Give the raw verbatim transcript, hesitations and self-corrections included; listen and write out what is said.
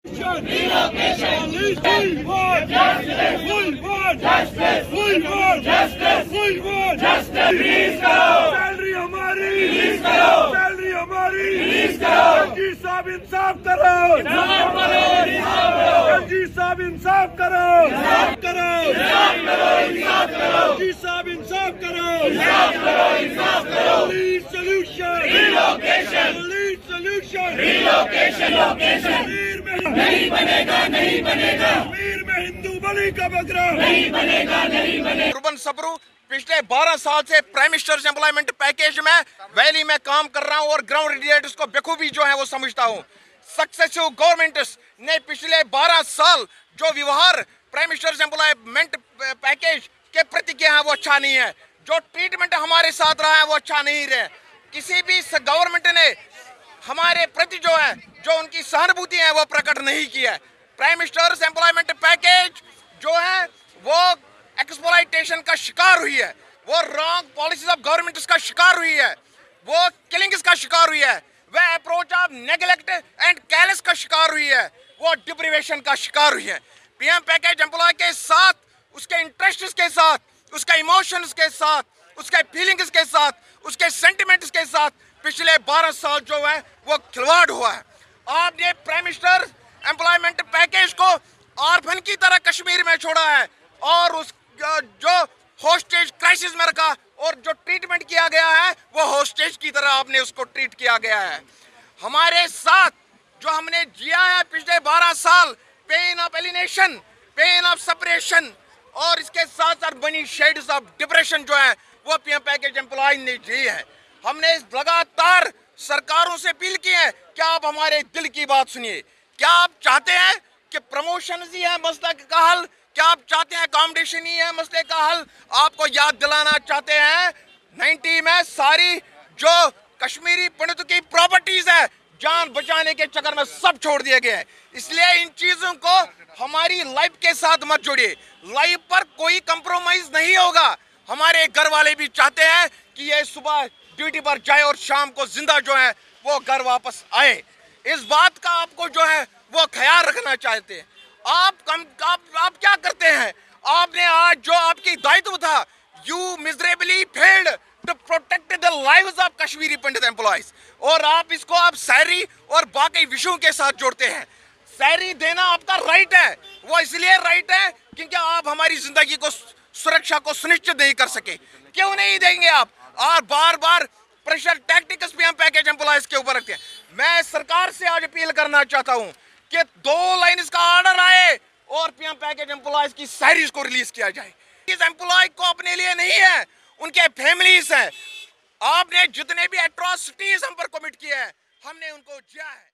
Relocation. We want justice. We want justice. We want justice. We want justice. Release करो. Salary हमारी. Release करो. Salary हमारी. Release करो. LG साहब इंसाफ करो. इंसाफ करो. इंसाफ करो. एलजी साहब इंसाफ करो. इंसाफ करो. इंसाफ करो. इंसाफ करो. एलजी साहब इंसाफ करो. इंसाफ करो. इंसाफ करो. Police solution. Relocation. Police solution. Relocation. Relocation. नहीं बनेगा, नहीं बनेगा। कश्मीर में हिंदू बलि का बकरा नहीं बनेगा, नहीं बनेगा। रुबन सबरू पिछले बारह साल से प्राइम मिनिस्टर्स एम्प्लॉयमेंट पैकेज में वैली में काम कर रहा हूं और ग्राउंड रिलेटेड को बेखूबी जो है वो समझता हूं। सक्सेसिव गवर्नमेंट्स ने पिछले बारह साल जो व्यवहार प्राइम मिनिस्टर्स एम्प्लॉयमेंट पैकेज के प्रति किया है वो अच्छा नहीं है। जो ट्रीटमेंट हमारे साथ रहा है वो अच्छा नहीं रहा। किसी भी गवर्नमेंट ने हमारे प्रति जो है जो उनकी सहानुभूति है वो प्रकट नहीं की है। प्राइम मिनिस्टर्स एम्प्लॉयमेंट पैकेज जो है वो एक्सप्लॉयटेशन का शिकार हुई है, वो रॉन्ग पॉलिसीज ऑफ गवर्नमेंट का शिकार हुई है, वो किलिंग्स का शिकार हुई है, वह approach of neglect and careless का शिकार हुई है, वो डिप्रीवेशन का शिकार हुई है। पीएम पैकेज एम्प्लॉय के साथ, उसके इंटरेस्ट के साथ, उसके इमोशंस के साथ, उसके फीलिंग्स के साथ, उसके सेंटिमेंट्स के साथ पिछले बारह साल जो है वो खिलवाड़ हुआ है। आपने प्राइम मिनिस्टर एम्प्लॉयमेंट पैकेज को ऑर्फन की तरह कश्मीर में छोड़ा है और उस जो होस्टेज क्राइसिस में रखा और जो ट्रीटमेंट किया गया है वो होस्टेज की तरह आपने उसको ट्रीट किया गया है। हमारे साथ जो हमने जिया है पिछले बारह साल, pain of alienation, pain of separation और इसके साथ साथ बनी शेड्स ऑफ डिप्रेशन जो है वो पीएम पैकेज एम्प्लॉय ने जी है। हमने लगातार सरकारों से अपील की है कि आप हमारे दिल की बात सुनिए। क्या आप चाहते हैं कि प्रमोशन ही है मसले का हल? क्या आप चाहते हैं अकोमोडेशन ही है मसले का हल? आपको याद दिलाना चाहते हैं नाइन्टी में सारी जो कश्मीरी पंडितों की प्रॉपर्टीज है जान बचाने के चक्कर में सब छोड़ दिए गए हैं। इसलिए इन चीजों को हमारी लाइफ के साथ मत जोड़िए। लाइफ पर कोई कंप्रोमाइज नहीं होगा। हमारे घर वाले भी चाहते हैं कि ये सुबह ड्यूटी पर जाए और शाम को जिंदा जो है वो घर वापस आए। इस बात का आपको जो है वो ख्याल रखना चाहते हैं। आप कम आप, आप क्या करते हैं? आपने आज जो आपकी दायित्व था, you miserably failed to protect the lives of Kashmiri Pandit employees, और आप इसको आप सैलरी और बाकी विषयों के साथ जोड़ते हैं। सैलरी देना आपका राइट है, वो इसलिए राइट है क्योंकि आप हमारी जिंदगी को सुरक्षा को सुनिश्चित नहीं कर सके। क्यों नहीं देंगे आप? और बार बार pressure tactics PM package employees के ऊपर रखते हैं। मैं सरकार से आज अपील करना चाहता हूं कि दो लाइन का ऑर्डर आए और पीएम पैकेज एम्प्लॉयज की सैलरीज को रिलीज किया जाए। इस एम्प्लॉय को अपने लिए नहीं है, उनके फैमिलीज हैं। आपने जितने भी एट्रोसिटीज हम पर कमिट किए हैं हमने उनको जिया है।